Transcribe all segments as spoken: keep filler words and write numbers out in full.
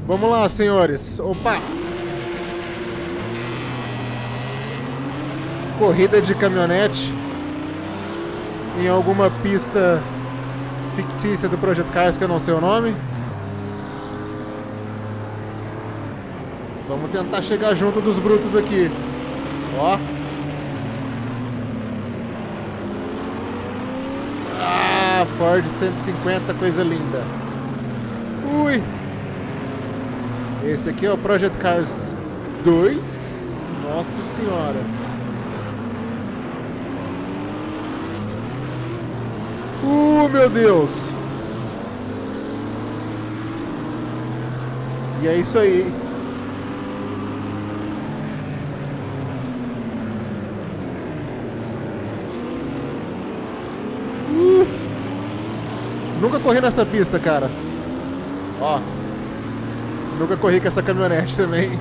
Vamos lá, senhores. Opa! Corrida de caminhonete em alguma pista fictícia do Project Cars que eu não sei o nome. Vamos tentar chegar junto dos brutos aqui. Ó. Ah, Ford cento e cinquenta, coisa linda. Ui. Esse aqui é o Project Cars dois. Nossa senhora. Uh, meu Deus. E é isso aí. Uh. Nunca corri nessa pista, cara. Ó. Nunca corri com essa caminhonete também.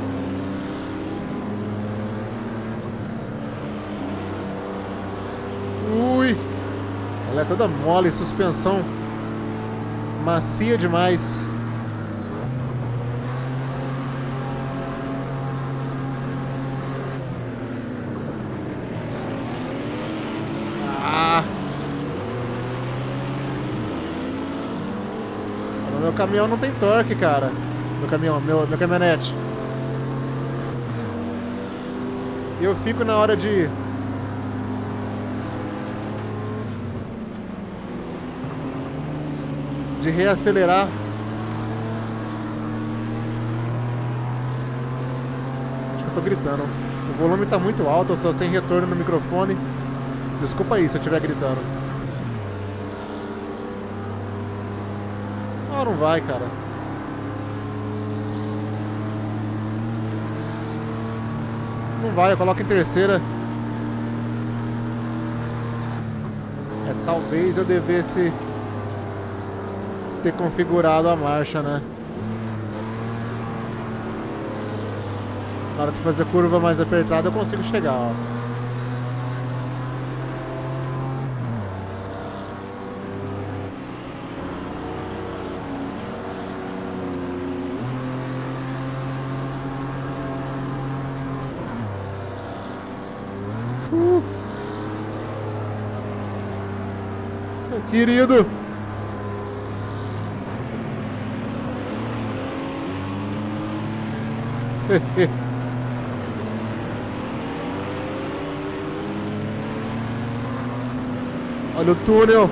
Ui. Ela é toda mole, suspensão macia demais. Ah. Meu caminhão não tem torque, cara. Meu caminhão, meu, meu caminhonete. E eu fico na hora de... de reacelerar. Acho que eu tô gritando. O volume tá muito alto, eu só sem retorno no microfone. Desculpa aí se eu estiver gritando. Ah, não vai, cara. Não vai, eu coloco em terceira. É, talvez eu devesse ter configurado a marcha, né? Na hora de fazer curva mais apertada eu consigo chegar, ó. Uh. Querido. Olha o túnel.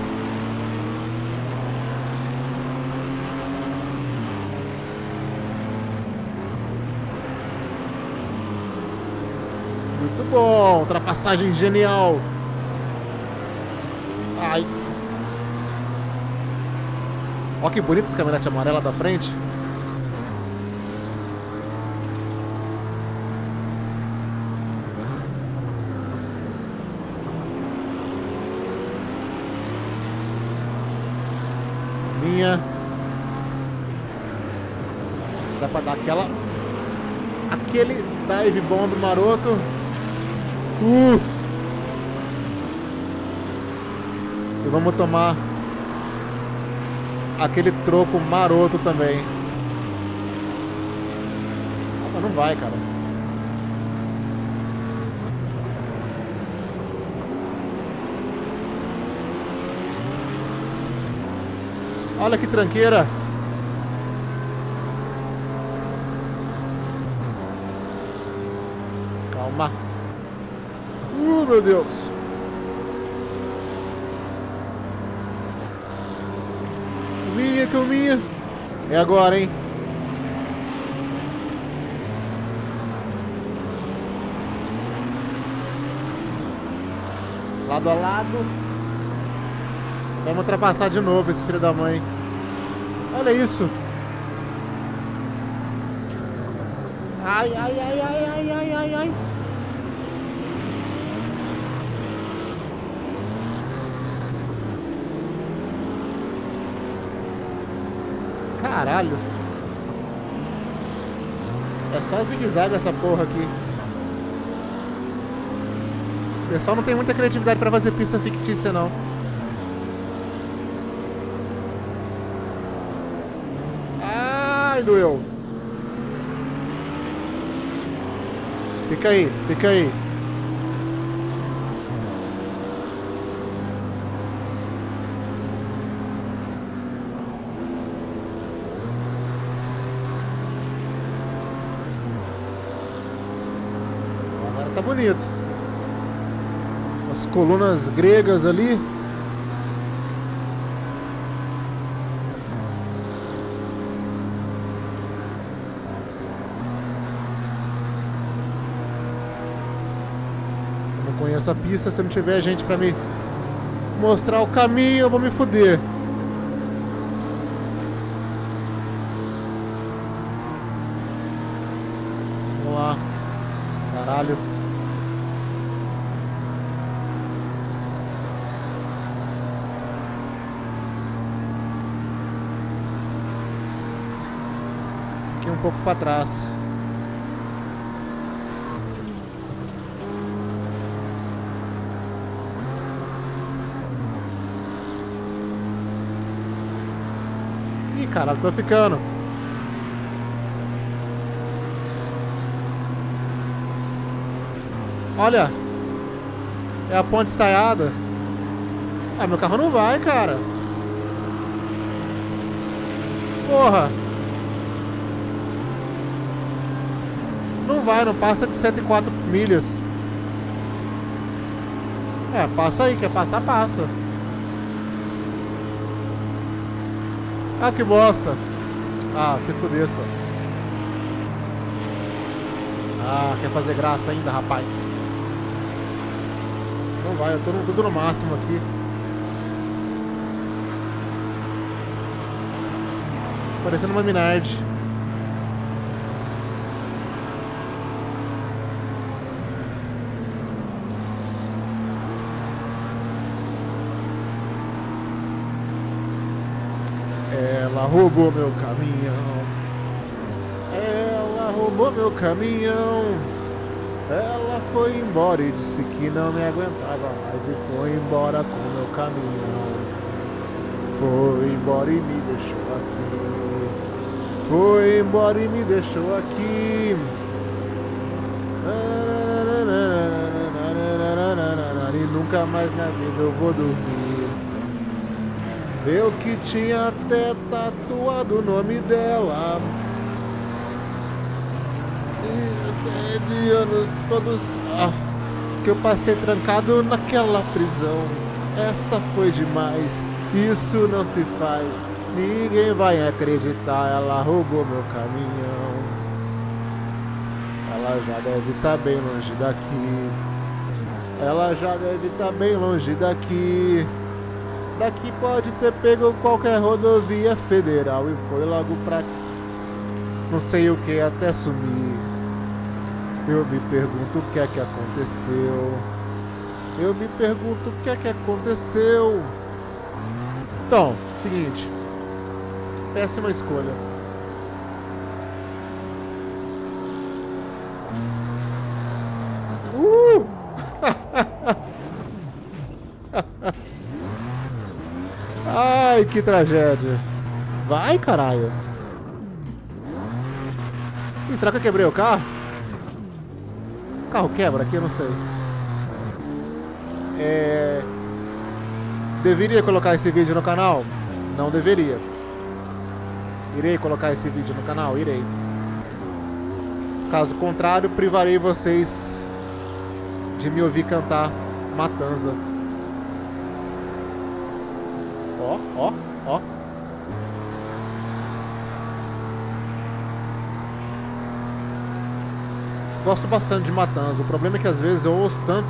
Muito bom, ultrapassagem genial. Ai. Olha que bonita essa caminhonete amarela da frente. Minha. Dá pra dar aquela... aquele dive bomb maroto. Uh! E vamos tomar aquele troco maroto também. Ah, mas não vai, cara. Olha que tranqueira. Calma. Uh, meu Deus. Calminha, calminha. É agora, hein? Lado a lado. Vamos ultrapassar de novo esse filho da mãe. Olha isso. Ai, ai, ai, ai, ai, ai, ai, ai. Caralho. É só zigue-zague essa porra aqui. O pessoal não tem muita criatividade pra fazer pista fictícia, não. Ai, doeu. Fica aí, fica aí. Agora tá bonito. As colunas gregas ali. Conheço a pista, se não tiver gente pra me mostrar o caminho, eu vou me fuder. Vamos lá. Caralho. Fiquei um pouco pra trás. Ih, caralho, tô ficando. Olha. É a ponte estaiada. Ah, meu carro não vai, cara. Porra. Não vai, não passa de cento e quatro milhas. É, passa aí, quer passar, passa. Ah, que bosta. Ah, se fuder só. Ah, quer fazer graça ainda, rapaz. Não vai, eu tô no, tudo no máximo aqui. Parecendo uma Minardi. Ela roubou meu caminhão. Ela roubou meu caminhão. Ela foi embora e disse que não me aguentava mais e foi embora com meu caminhão. Foi embora e me deixou aqui. Foi embora e me deixou aqui. E nunca mais na vida eu vou dormir. Eu que tinha até tatuado o nome dela. E de anos todos ah, que eu passei trancado naquela prisão. Essa foi demais, isso não se faz. Ninguém vai acreditar, ela roubou meu caminhão. Ela já deve estar bem longe daqui. Ela já deve estar bem longe daqui. Daqui pode ter pego qualquer rodovia federal e foi logo pra não sei o que até sumir. Eu me pergunto o que é que aconteceu. Eu me pergunto o que é que aconteceu. Então, seguinte. Péssima escolha. Uh! Ai, que tragédia. Vai, caralho. Ih, será que eu quebrei o carro? O carro quebra aqui, eu não sei. É... Deveria colocar esse vídeo no canal? Não deveria. Irei colocar esse vídeo no canal? Irei. Caso contrário, privarei vocês de me ouvir cantar Matanza. Ó, ó, ó. Gosto bastante de Matanza. O problema é que às vezes eu ouço tanto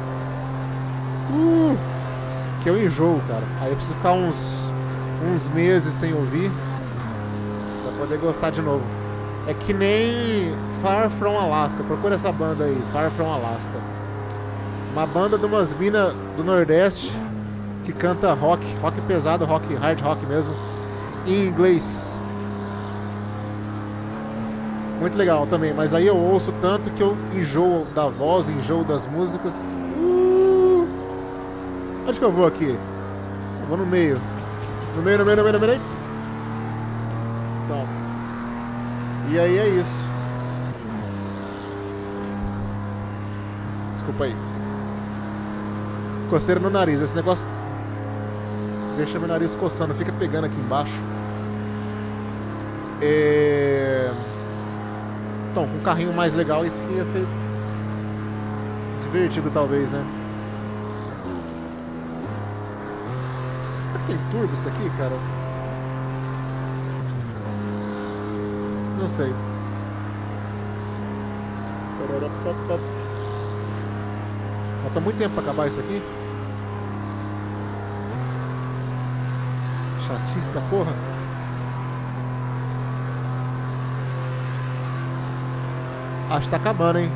uh, que eu enjoo, cara. Aí eu preciso ficar uns, uns meses sem ouvir pra poder gostar de novo. É que nem Far From Alaska. Procura essa banda aí, Far From Alaska. Uma banda de umas minas do Nordeste que canta rock, rock pesado, rock, hard rock mesmo, em inglês. Muito legal também, mas aí eu ouço tanto que eu enjoo da voz, enjoo das músicas. Uh! Onde que eu vou aqui? Eu vou no meio. No meio, no meio, no meio, no meio. Então. E aí é isso. Desculpa aí. Coceira no nariz. Esse negócio deixa meu nariz coçando. Fica pegando aqui embaixo. É... Então, com um carrinho mais legal, isso aqui ia ser divertido, talvez, né? Será que tem turbo isso aqui, cara? Não sei. Falta muito tempo pra acabar isso aqui. Chatice da porra. Acho que tá acabando, hein?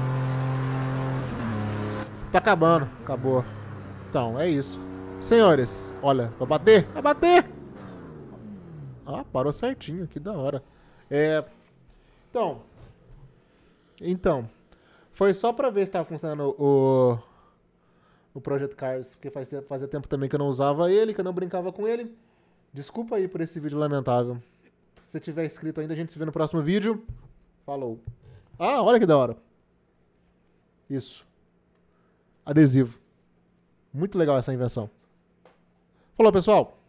Tá acabando. Acabou. Então, é isso. Senhores, olha, vai bater? Vai bater! Ah, parou certinho, que da hora. É... Então... Então... Foi só pra ver se tava funcionando o... O Project Cars, porque faz, fazia tempo também que eu não usava ele, que eu não brincava com ele. Desculpa aí por esse vídeo lamentável. Se você tiver inscrito ainda, a gente se vê no próximo vídeo. Falou. Ah, olha que da hora. Isso. Adesivo. Muito legal essa invenção. Falou, pessoal.